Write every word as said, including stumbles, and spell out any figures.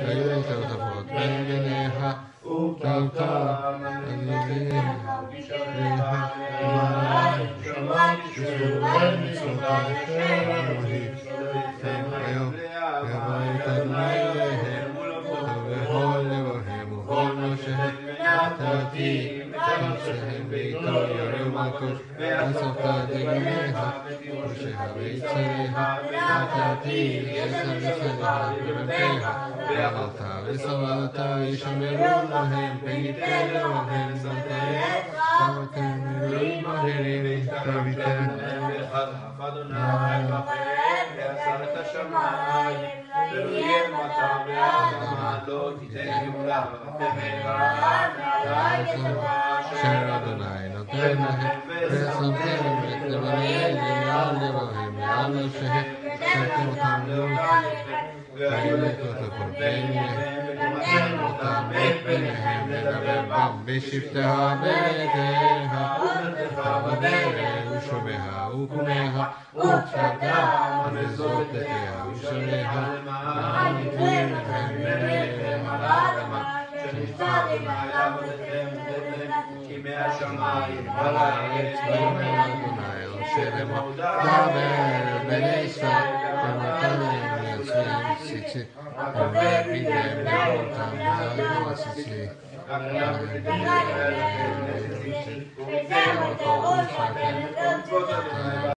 ויהי תותפות בעיניך וקלתם אדוניך לך למען תשמעו מצוותיי אשר אנוכי היום יבוא את אדוני אליהם ובכל לבבם וכל נפשם נתתי נפשם ואיתו ירום מלכות ואספת דגליך ושהבית צריך נתתי יצר לצדך במפיך ואכלת וסבלת וישמרו להם וניתן להם נתן ואתם אלוהים אחרים תביתם וחטף אדוני בכם ועצר את השמיים ולויים אותם באדמה לא תיתן גאולה אשר אדוני נותן להם ושמתם את לבניהם מעל לבביהם מעל נפשם ושמתם אותם לאורך ויהיו לתותפות בעיניהם ונתן אותם את פניהם לדבר בם בשבתך ביתך ובנתך בדרך ושומעך וקומך ופשטך וזאתך ושומעך מעמיתים לכם ביניהם על האדמה שנשבע אדוני לעבודכם כימי השמיים ועל הארץ ויאמר אדוני אשר לאמור דבר בני ישראל ונתן להם לעצמם ציצית ובידיהם לאכולתם ועלינו הציצית וזה מותרות